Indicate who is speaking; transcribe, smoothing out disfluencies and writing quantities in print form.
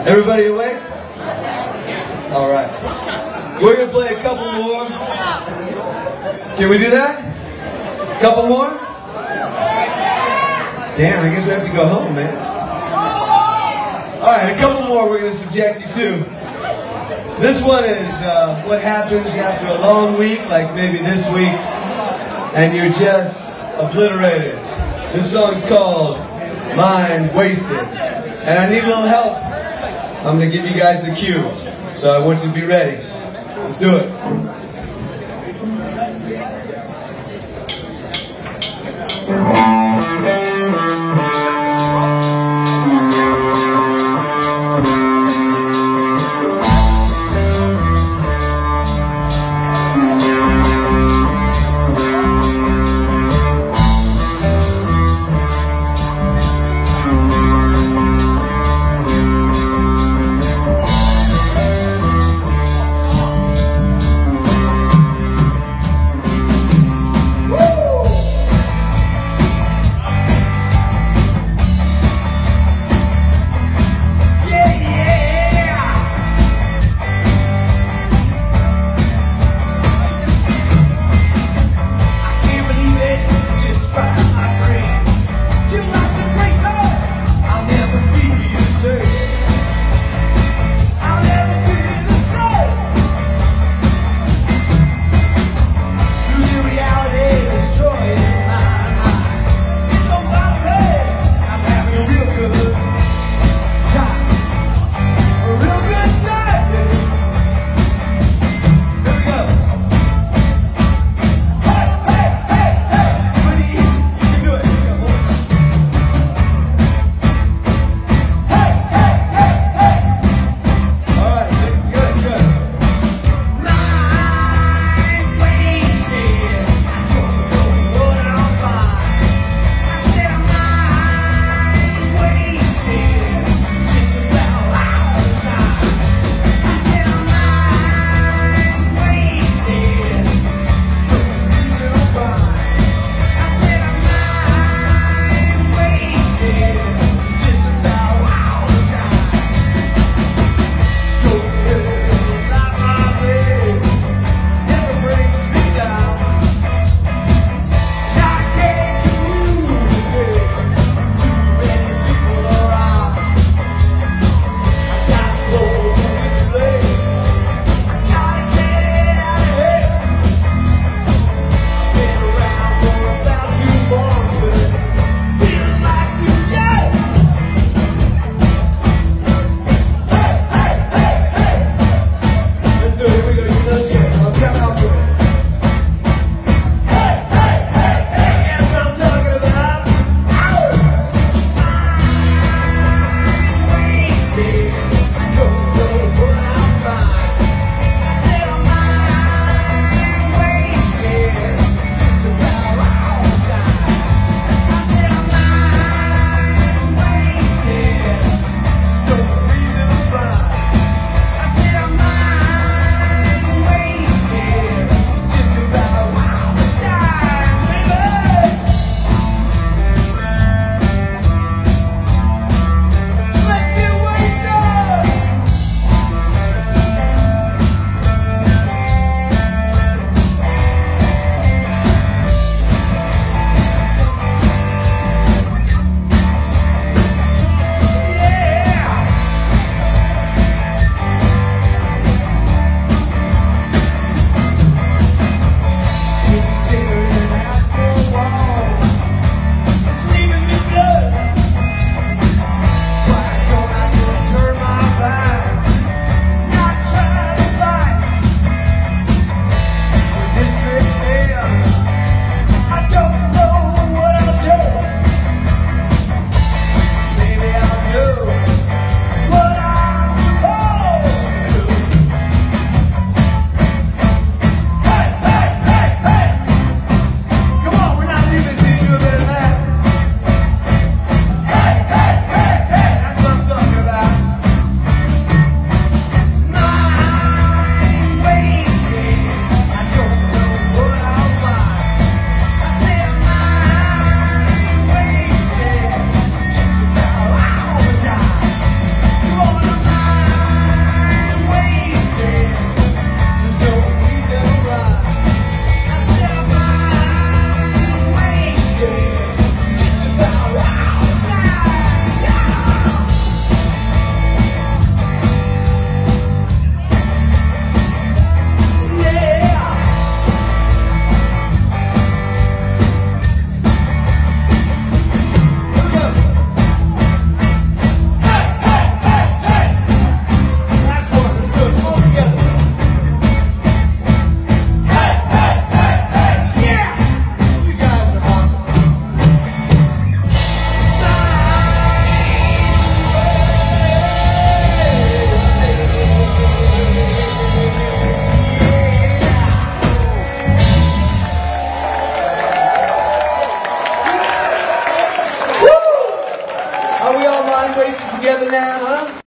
Speaker 1: Everybody awake? All right. We're going to play a couple more. Can we do that? A couple more? Damn, I guess we have to go home, man. All right, a couple more we're going to subject you to. This one is what happens after a long week, like maybe this week, and you're just obliterated. This song's called Mind Wasted. And I need a little help. I'm going to give you guys the cue. So I want you to be ready. Let's do it. nap, huh?